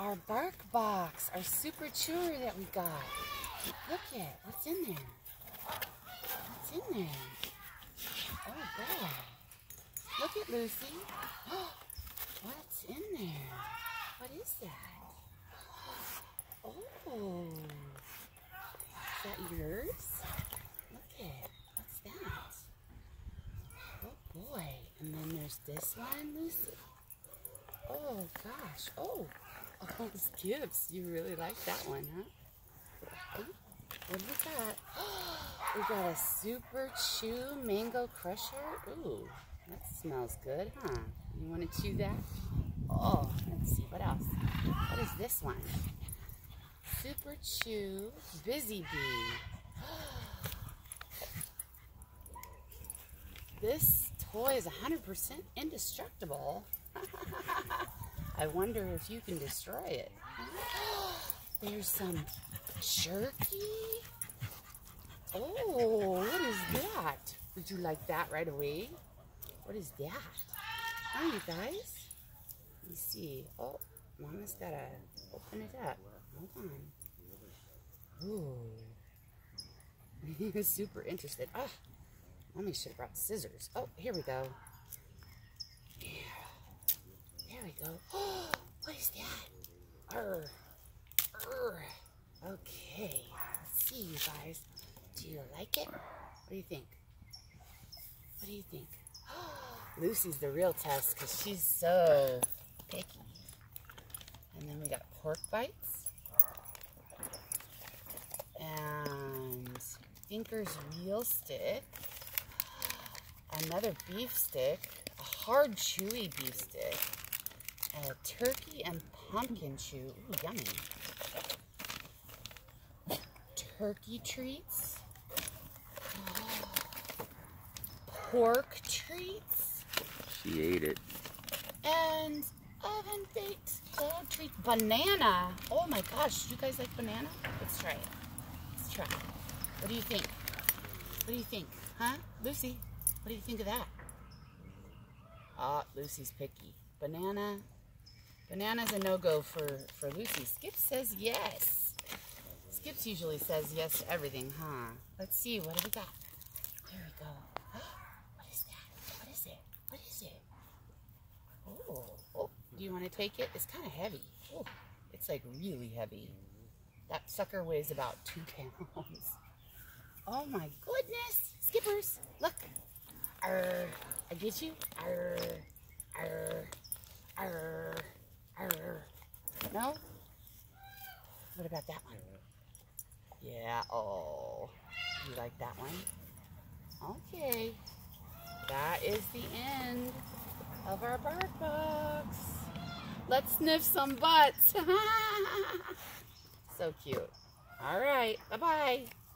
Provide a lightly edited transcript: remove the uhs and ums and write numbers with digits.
our bark box, our super chewer that we got. Look at what's in there. What's in there? Oh boy. Look at Lucy. What's in there? What is that? Oh. Is that yours? Look at. What's that? Oh boy. And then there's this one, Lucy. Oh gosh. Oh, Skips. You really like that one, huh? Ooh, what do we got? We got a Super Chew Mango Crusher. Ooh, that smells good, huh? You want to chew that? Oh, let's see. What else? What is this one? Super Chew Busy Bee. This toy is 100% indestructible. I wonder if you can destroy it. There's some jerky. Oh, what is that? Did you like that right away? What is that? Oh, you guys. Let me see. Oh, Mama's got to open it up. Hold on. Ooh. He was super interested. Oh, Mommy should have brought scissors. Oh, here we go. There we go. Oh, what is that? Arr. Arr. Okay. Let's see, you guys. Do you like it? What do you think? What do you think? Lucy's the real test because she's so picky. And then we got pork bites. And Thinker's wheel stick. Another beef stick. A hard, chewy beef stick. And a turkey and pumpkin chew. Ooh, yummy. Turkey treats. Pork treats. She ate it. And oven baked dog treats. Banana. Oh my gosh, do you guys like banana? Let's try it. Let's try it. What do you think? What do you think? Huh? Lucy, what do you think of that? Ah, Lucy's picky. Banana. Banana's a no-go for Lucy. Skips says yes. Skips usually says yes to everything, huh? Let's see, what do we got? There we go. What is that? What is it? What is it? Oh, do you want to take it? It's kind of heavy. Oh, it's like really heavy. That sucker weighs about 2 pounds. Oh my goodness. Skippers, look. Arr, I get you. Arr, arr, arr, arr. No? What about that one? Yeah, oh. You like that one? Okay. That is the end of our bark box. Let's sniff some butts. So cute. All right. Bye-bye.